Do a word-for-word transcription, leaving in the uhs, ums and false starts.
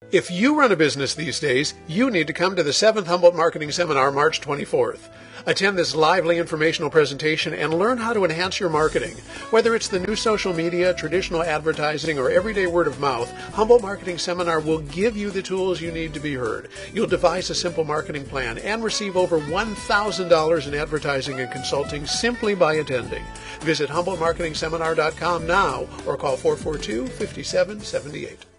If you run a business these days, you need to come to the seventh Humboldt Marketing Seminar, March twenty-fourth. Attend this lively informational presentation and learn how to enhance your marketing. Whether it's the new social media, traditional advertising, or everyday word of mouth, Humboldt Marketing Seminar will give you the tools you need to be heard. You'll devise a simple marketing plan and receive over one thousand dollars in advertising and consulting simply by attending. Visit Humboldt Marketing Seminar dot com now or call four four two, five seven seven eight.